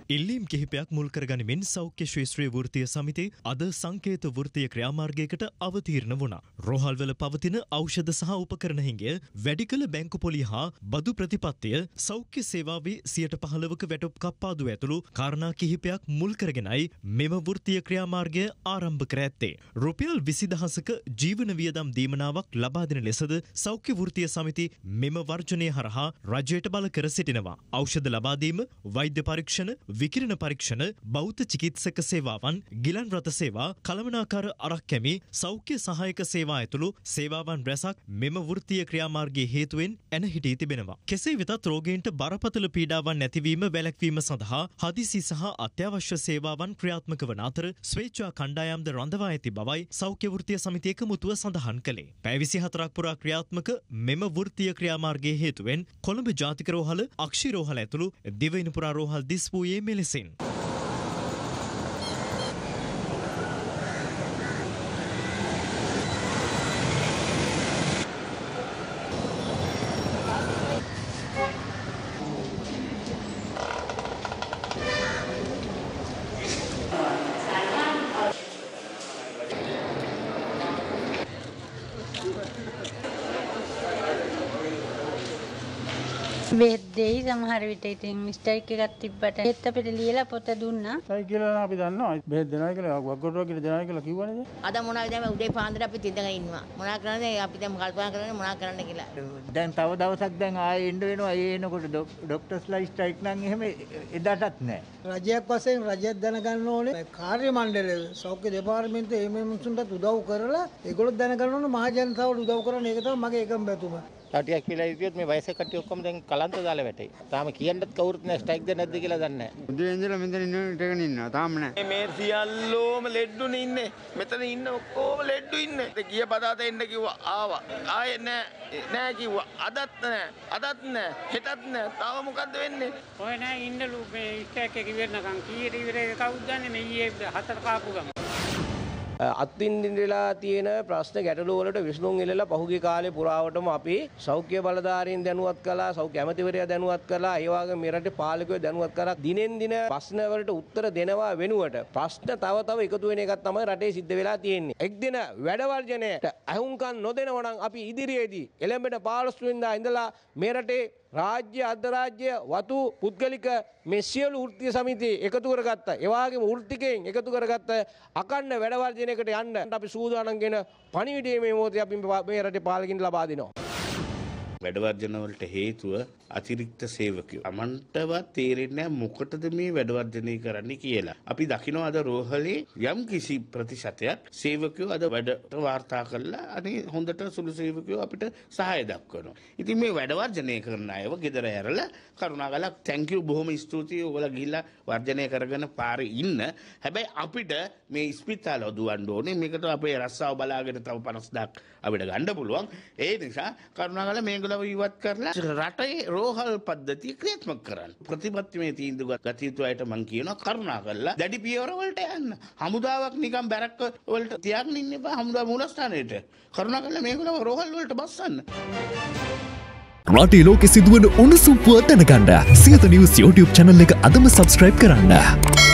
ඉල්ලීම් කිහිපයක් මුල් කරගනිමින් සෞඛ්‍ය ශ්‍රේෂ්ත්‍රීය වෘත්තීය සමිතිය අද සංකේත වෘත්තීය ක්‍රියාමාර්ගයකට අවතීර්ණ වුණා. රෝහල්වල පවතින ඖෂධ සහ උපකරණ හිඟය, වැඩි කළ බැංකු පොලිය හා බදු ප්‍රතිපත්තිය, සෞඛ්‍ය සේවාවේ 15%ක වැටුප් කප්පාදුව ඇතුළු කාරණා කිහිපයක් මුල් කරගෙනයි මෙම වෘත්තීය ක්‍රියාමාර්ගය ආරම්භ කර ඇත්තේ. රුපියල් 20,000ක ජීවන වියදම් දීමනාවක් ලබා දෙන ලෙසද සෞඛ්‍ය වෘත්තීය සමිති මෙම වර්ජනය හරහා රජයට බල කර සිටිනවා. ඖෂධ ලබා දීම, වෛද්‍ය පරීක්ෂණ, විකිරණ පරීක්ෂණ, බෞද්ධ චිකිත්සක සේවාවන්, ගිලන් රථ සේවා, කළමනාකාර අරක් කැමි, සෞඛ්‍ය සහායක සේවා ඇතුළු සේවාවන් රැසක් මෙම වෘත්තීය ක්‍රියාමාර්ගයේ හේතුවෙන් ඇන හිටී තිබෙනවා. කෙසේ වෙතත් රෝගීන්ට බරපතල පීඩාවන් නැතිවීම වැළැක්වීම සඳහා හදිසි සහ අත්‍යවශ්‍ය සේවාවන් ක්‍රියාත්මක වන අතර ස්වේච්ඡා කණ්ඩායම්ද රඳවා ඇති බවයි සෞඛ්‍ය වෘත්තීය සමිතිය එකමුතුව සඳහන් කළේ. පැය 24ක් පුරා ක්‍රියාත්මක මෙම වෘත්තීය ක්‍රියාමාර්ගයේ හේතුවෙන් කොළඹ ජාතික රෝහල, අක්ෂි රෝහල ඇතුළු දිවයින පුරා රෝහල් දිස් වූයේ මෙලෙසින්. බෙහෙත් දෙයි සමහර විට ඉතින් මිස්ටේක් එකක් තිබ්බට ඒත් අපිට ලියලා පොත දුන්නා. සයි කියලා අපි දන්නවා. බෙහෙත් දෙනවා කියලා වග්ගොටුවා කියලා දෙනවා කියලා කිව්වනේ. අද මොනවද දැන් උදේ පාන්දර අපි තින්දගෙන ඉන්නවා. මොනා කරන්නද අපි දැන් කල්පනා කරන්නේ මොනා කරන්න කියලා. දැන් තව දවසක් දැන් ආයෙ එන්න වෙනවා. ඒ එනකොට ડોක්ටර්ස්ලා ස්ට්‍රයික් නම් එහෙම එදාටත් නැහැ. රජයක් වශයෙන් රජයක් දැනගන්න ඕනේ. කාර්ය මණ්ඩලය සෞඛ්‍ය දෙපාර්තමේන්තුවේ මේ මිනිසුන්ට උදව් කරලා ඒගොල්ලෝ දැනගන්න ඕනේ මහ ජනතාවට උදව් කරන එක තමයි මගේ එකම බැතුම. ටිකක් වෙලා ඉතියොත් මේ වයසේ කට්ටිය ඔක්කොම දැන් කලන්ත දාලා වැටේ. තාම කියන්නත් කවුරුත් නැහැ ස්ට්‍රයික් දෙන්නේ නැද්ද කියලා දන්නේ නැහැ. උදේ ඉඳලා මෙතන ඉන්නගෙන ඉන්නවා. තාම නැහැ. මේ සියල්ලෝම ලෙඩ්ඩුනේ ඉන්නේ. මෙතන ඉන්න ඔක්කොම ලෙඩ්ඩු ඉන්නේ. ගිය පදාත එන්න කිව්වා ආවා. ආයේ නෑ කිව්වා. අදත් නෑ. හෙටත් නෑ. තව මොකද්ද වෙන්නේ? ඔය නෑ ඉන්නලු මේ ස්ට්‍රයික් එක ඉවරනකම් කීයට ඉවරේ කවුද දන්නේ මේ ඊයේ 4 කාපු ගම. අත්විඳින්නලා තියෙන ප්‍රශ්න ගැටලු වලට විසඳුම් එල්ලලා පහුගිය කාලේ පුරාවටම අපි සෞඛ්‍ය බලධාරීන් දැනුවත් කළා, සෞඛ්‍ය ඇමතිවරයා දැනුවත් කළා, ඒ වගේම මේ රටේ පාලකයෝ දැනුවත් කරා. දිනෙන් දින ප්‍රශ්න වලට උත්තර දෙනවා වෙනුවට ප්‍රශ්න තව එකතු වෙන එකක් තමයි රටේ සිද්ධ වෙලා තියෙන්නේ. එක් දින වැඩ වර්ජනයට අහුම්කම් නොදෙනවා නම් අපි ඉදිරියේදී එළඹෙන 15 වෙනිදා ඉඳලා මේ රටේ රාජ්‍ය අධරාජ්‍ය වතු පුද්ගලික මේ සියලු වෘත්තීය සමිති එකතු කරගත්ත ඒ වගේම වෘත්තිකයන් එකතු කරගත්ත අකණ්ඩ වැඩ වර්ජනයකට යන්න අපි සූදානම් වෙන පණිවිඩය මේ මොහොතේ අපි මේ රටේ පාලකින් ලබා දෙනවා. වැඩ වර්ජන වලට හේතුව අතිරික්ත සේවකයෝ. අමන්ටවත් තේරෙන්නේ නැහැ මොකටද මේ වැඩ වර්ජනය කරන්නේ කියලා. අපි දකිනවා අද රෝහලේ යම් කිසි ප්‍රතිශතයක් සේවකයෝ අද වැඩට වාර්තා කළා. අනේ හොඳට සුළු සේවකයෝ අපිට සහාය දක්වනවා. ඉතින් මේ වැඩ වර්ජනය කරන අයව ගෙදර ඇරලා කරුණාකරලා thank you බොහොම ස්තුතියි ඔයගොල්ලෝ ගිහිල්ලා වර්ජනය කරගෙන පාරේ ඉන්න. හැබැයි අපිට මේ ස්පිතාල දුවන්න ඕනේ. මේකට අපේ රස්සාව බලාගෙන තව 50,000ක් අපිට ගන්න පුළුවන්. ඒ නිසා කරුණාකරලා මේගොල්ලෝ ඉවත් කරලා රටේ රෝහල් පද්ධතිය ක්‍රියාත්මක කරන්න. ප්‍රතිපත්තිමේ තීන්දුව ගත යුතු අයට මම කියනවා කරුණා කරලා දැඩි පියවර වලට යන්න. හමුදාවක් නිකන් බැරක්ක වලට තියාගෙන ඉන්න එපා. හමුදා මූලස්ථානයේට කරුණා කරලා මේගොල්ලෝ රෝහල් වලට බස්සන්න. රටේ ලෝකෙ සිදුවන උණුසුම් පුවත් දැනගන්න සියත නිවුස් YouTube channel එක අදම subscribe කරන්න.